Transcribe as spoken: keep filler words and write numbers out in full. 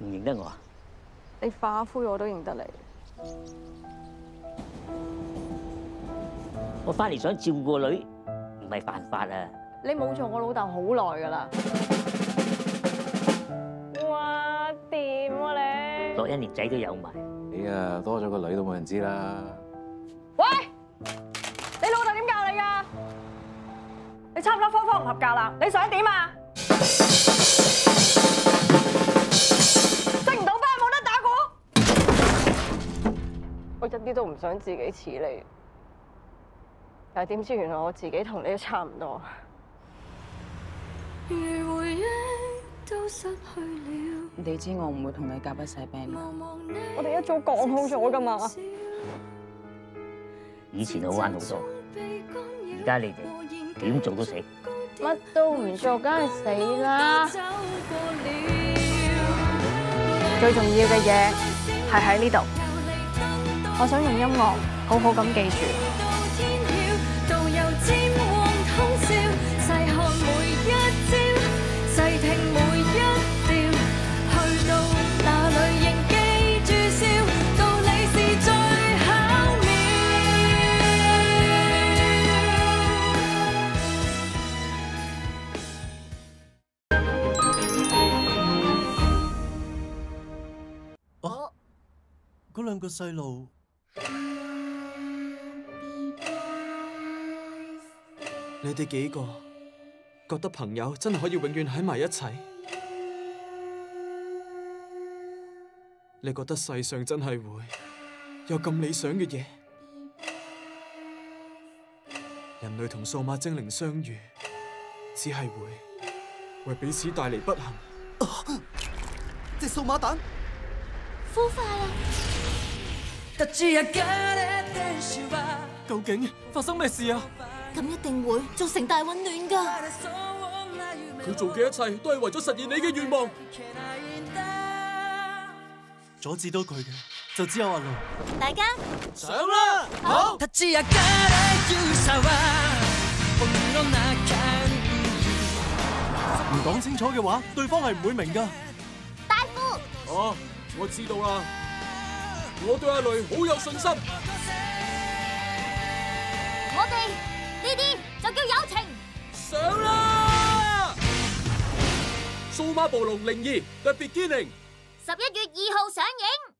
唔認得我啊？ 你化灰我都認得你。 我翻嚟想照顧個女，唔係犯法啊！ 你冇做我老豆好耐㗎啦。哇，掂啊你！ 樂欣連仔都有埋。 你啊，多咗個女都冇人知啦。 喂，你老豆點教你㗎？你差唔多科科唔合格啦，你想點啊？升唔到班冇得打鼓。我一啲都唔想自己似你，但係點知原來我自己同你都差唔多。 你知我唔會同你夾一世病。 我哋一早講好咗㗎嘛。 以前好玩好多，而家你哋點做都死。 乜都唔做，梗係死啦！最重要嘅嘢係喺呢度，我想用音樂好好咁記住。 嗰兩個細路，你哋幾個覺得朋友真係可以永遠喺埋一齊？你覺得世上真係會有咁理想嘅嘢？人類同數碼精靈相遇，只係會為彼此帶嚟不幸。啊！隻數碼蛋孵化啦！ 究竟發生咩事啊？ 咁一定會造成大混亂㗎。 佢做嘅一切都係為咗實現你嘅願望。阻止到佢嘅就只有阿路。 大家上啦！好。唔講清楚嘅話，對方係唔會明㗎。 大夫。 哦，我知道啦。我對阿雷好有信心。 我哋呢啲就叫友情。 上啦！數碼暴龍零二 The Beginning， 十一月二號上映。